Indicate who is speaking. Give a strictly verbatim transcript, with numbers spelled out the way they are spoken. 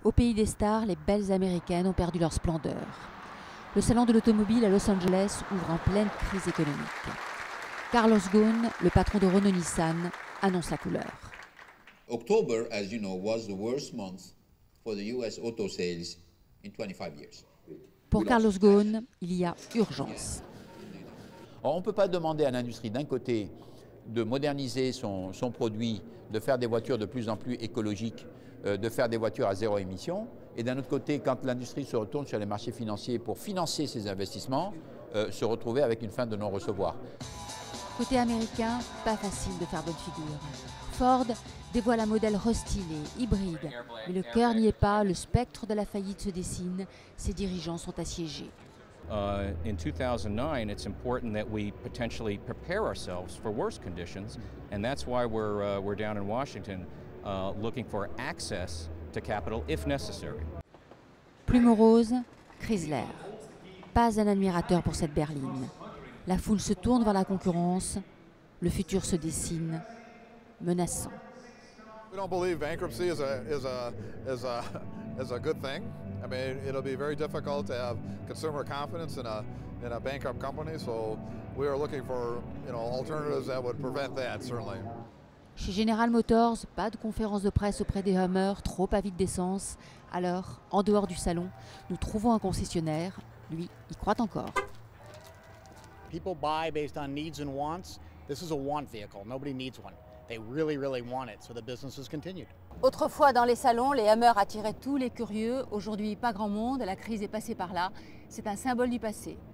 Speaker 1: Au pays des stars, les belles américaines ont perdu leur splendeur. Le salon de l'automobile à Los Angeles ouvre en pleine crise économique. Carlos Ghosn, le patron de Renault-Nissan, annonce la couleur.
Speaker 2: October, as you know, was the worst month for the U S auto sales in twenty-five years.
Speaker 1: Pour Carlos Ghosn, il y a urgence.
Speaker 3: Alors, on ne peut pas demander à l'industrie d'un côté de moderniser son, son produit, de faire des voitures de plus en plus écologiques, euh, de faire des voitures à zéro émission, et d'un autre côté, quand l'industrie se retourne sur les marchés financiers pour financer ses investissements, euh, se retrouver avec une fin de non-recevoir.
Speaker 1: Côté américain, pas facile de faire bonne figure. Ford dévoile un modèle restylé, hybride, mais le cœur n'y est pas, le spectre de la faillite se dessine, ses dirigeants sont assiégés.
Speaker 4: Uh, in two thousand nine, it's important that we potentially prepare ourselves for worse conditions, and that's why we're, uh, we're down in Washington uh, looking for access to capital if necessary.
Speaker 1: Plume rose, Chrysler. Pas un admirateur pour cette berline. La foule se tourne vers la concurrence, le futur se dessine, menaçant.
Speaker 5: We don't believe bankruptcy is a, is a, is a, is a good thing. I mean, it'll be very difficult to have consumer confidence in a, in a bankrupt company, so we are looking for, you know, alternatives that would prevent that, certainly.
Speaker 1: Chez General Motors, pas de conférence de presse auprès des Hummer, trop avides d'essence. Alors, en dehors du salon, nous trouvons un concessionnaire. Lui, il croit encore.
Speaker 6: People buy based on needs and wants. This is a want vehicle. Nobody needs one. They really, really want it, so the business has continued.
Speaker 1: Autrefois, dans les salons, les Hummer attiraient tous les curieux. Aujourd'hui, pas grand monde. La crise est passée par là. C'est un symbole du passé.